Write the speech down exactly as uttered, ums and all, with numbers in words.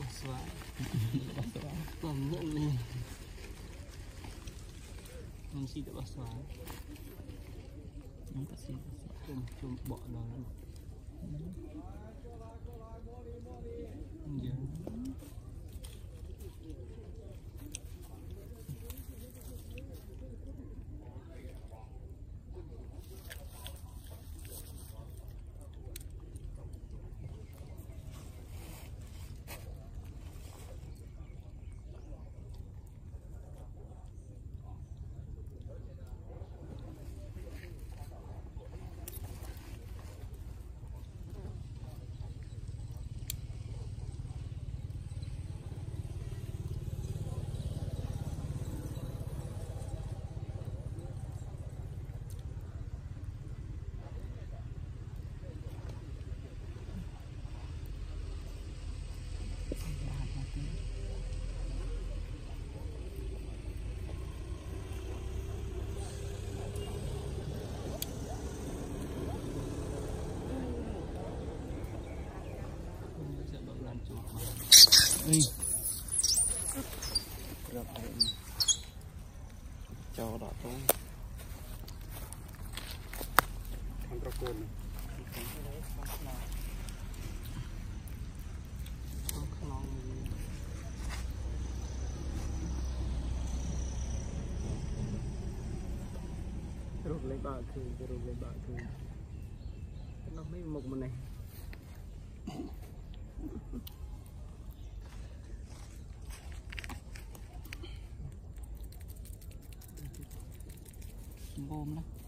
xóa còn nhận lên mình xin được bác xóa không có xin chung chung bỏ nó nhớ Ui. Rất đẹp. Cho đỏ tốt. Không có cồn. Không không. Rồi lấy bạc thì rồi lấy bạc thì nó mấy một mình này. Bom đó.